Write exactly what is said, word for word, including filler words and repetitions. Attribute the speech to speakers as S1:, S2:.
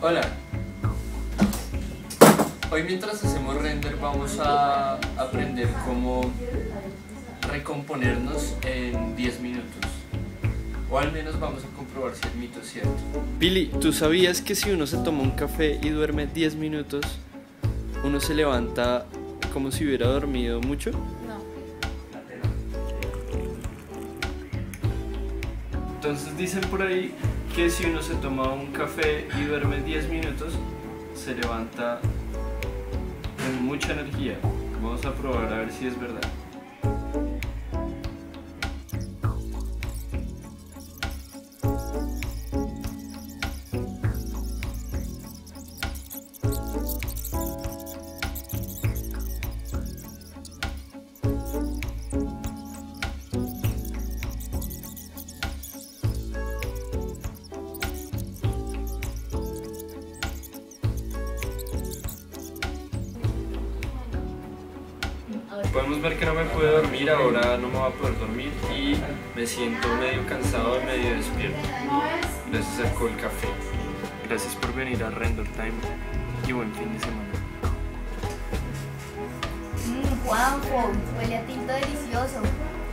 S1: Hola. Hoy mientras hacemos render vamos a aprender cómo recomponernos en diez minutos. O al menos vamos a comprobar si el mito es cierto.
S2: Billy, ¿tú sabías que si uno se toma un café y duerme diez minutos, uno se levanta como si hubiera dormido mucho?
S3: No.
S2: Entonces dicen por ahí que si uno se toma un café y duerme diez minutos, se levanta con mucha energía. Vamos a probar a ver si es verdad. Podemos ver que no me puedo dormir, ahora no me voy a poder dormir y me siento medio cansado y medio despierto. Gracias al Cold Café. Gracias por venir a Render Time y buen fin de semana.
S3: Mmm, Juanjo, huele a tinto delicioso.